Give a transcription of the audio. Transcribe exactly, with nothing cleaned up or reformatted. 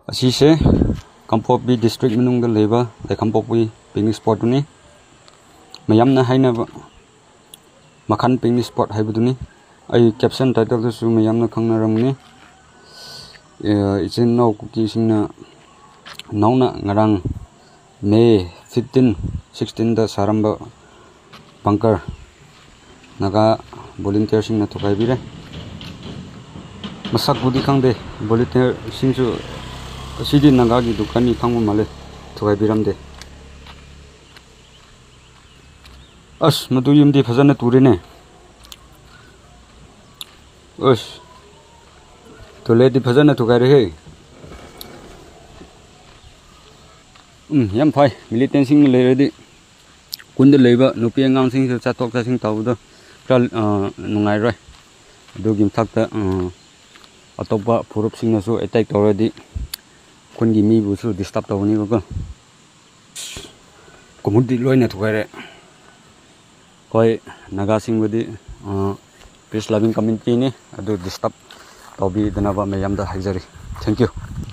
असीसे कंपोपी district मनुंग दा लेबा the कंपोपी picnic spot दुनी मयामना हाइनाबा मखान पिकनिक स्पॉट हाइबदुनी आई कैप्शन टाइटल दसु मयामना खंगनारमनी इचिन नौ कुकी सिंगना नौना ngarang मे fifteen sixteen दा सारंबा बंकर नागा वॉलंटियर सिंगना थुगाइबिरे मसक बुदी खंगदे वॉलंटियर सिंगसु असीदी नागा की दुकानी खंगबो माले थुगाइबिरमदे अस मदु युमदी फजन तुरिने अस तोलेदी फजन थुगाइरे हे um yam phai militant sing le redi kun de leiba nupi angang sing cha tok cha sing tau do kra nungai roi du gim thak ta atopa phurup sing na su attack toredi kun gi mi bu su disturb taw ni ko community loina thugaire koi naga sing budi peace loving community ni adu disturb tawbi dana ba mayam da haijari thank you.